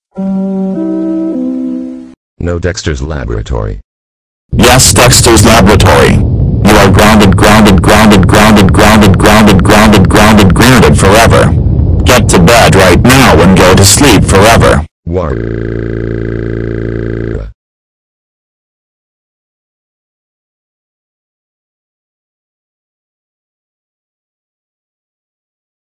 No, Dexter's laboratory. Yes, Dexter's laboratory. You are grounded forever. Get to bed right now and go to sleep forever. War.